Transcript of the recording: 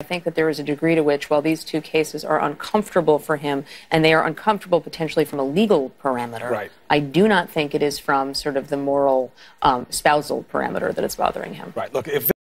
I think that there is a degree to which, while these two cases are uncomfortable for him, and they are uncomfortable potentially from a legal parameter, right. I do not think it is from sort of the moral spousal parameter that is bothering him. Right. Look, if